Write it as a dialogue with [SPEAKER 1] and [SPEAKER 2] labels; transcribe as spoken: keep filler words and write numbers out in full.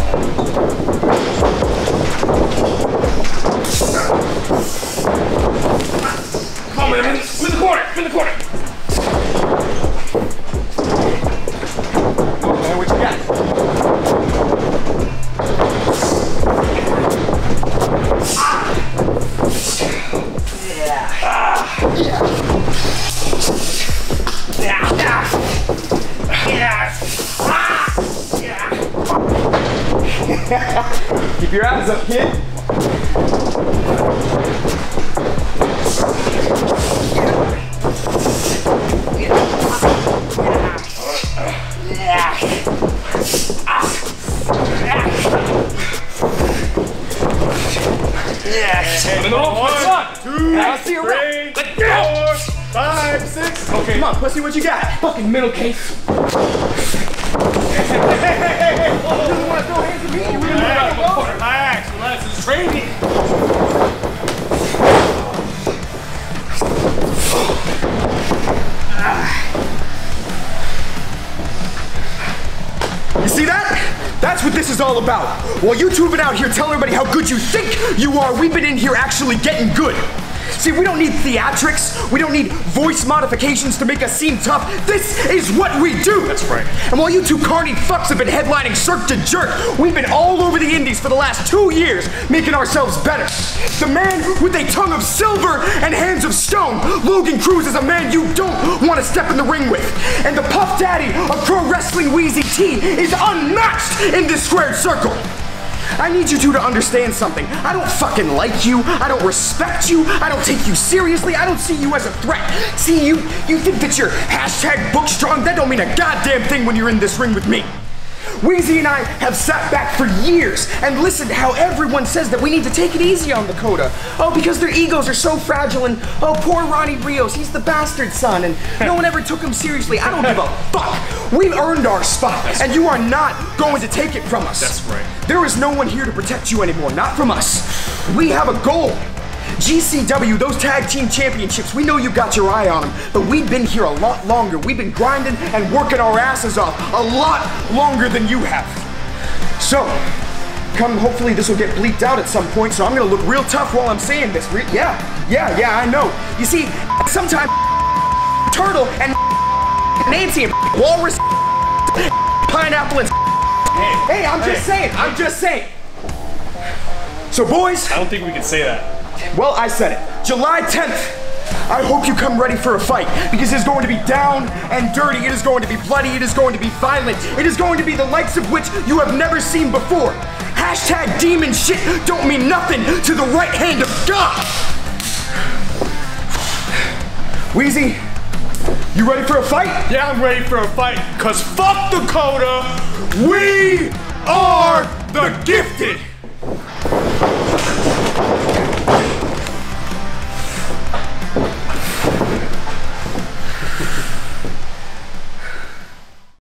[SPEAKER 1] Come on, man. I'm in the corner. I'm in the corner. Okay, what you got? Yeah. Ah. Yeah. Yeah. Yeah. Yeah. Ah. Keep your eyes up, kid. One, two, three, four, five, six. Okay, come on, pussy, what you got? Fucking middle case. Hey, hey, hey, hey, hey. You really want to throw hands at me? You really want to go? Relax, relax, it's training. You see that? That's what this is all about. While you two have been out here telling everybody how good you think you are, we've been in here actually getting good. See, we don't need theatrics. We don't need voice modifications to make us seem tough. This is what we do. That's right. And while you two carny fucks have been headlining Cirque de Jerk, we've been all over the indies for the last two years making ourselves better. The man with a tongue of silver and hands of stone, Logan Cruz, is a man you don't want to step in the ring with. And the Puff Daddy of pro wrestling, Wheezy T, is unmatched in this squared circle. I need you two to understand something. I don't fucking like you. I don't respect you. I don't take you seriously. I don't see you as a threat. See, you you think that you're hashtag book strong? That don't mean a goddamn thing when you're in this ring with me. Wheezy and I have sat back for years and listened to how everyone says that we need to take it easy on the Coda. Oh, because their egos are so fragile, and oh, poor Ronnie Rios, he's the bastard son, and no one ever took him seriously. I don't give a fuck. We've earned our spot, That's and right. you are not going to take it from us. That's right. There is no one here to protect you anymore, not from us. We have a goal. G C W, those tag team championships, we know you got your eye on them, but we've been here a lot longer. We've been grinding and working our asses off a lot longer than you have. So, come, hopefully this will get bleeped out at some point, so I'm gonna look real tough while I'm saying this. Re yeah, yeah, yeah, I know. You see, sometimes Turtle and Nancy and Walrus, Pineapple and hey, hey, I'm just hey. saying, I'm just saying. So boys.
[SPEAKER 2] I don't think we can say that.
[SPEAKER 1] Well, I said it. July tenth. I hope you come ready for a fight, because it's going to be down and dirty. It is going to be bloody. It is going to be violent. It is going to be the likes of which you have never seen before. Hashtag demon shit don't mean nothing to the right hand of God. Wheezy, you ready for a fight?
[SPEAKER 2] Yeah, I'm ready for a fight, cause fuck the Coda. We are the gifted.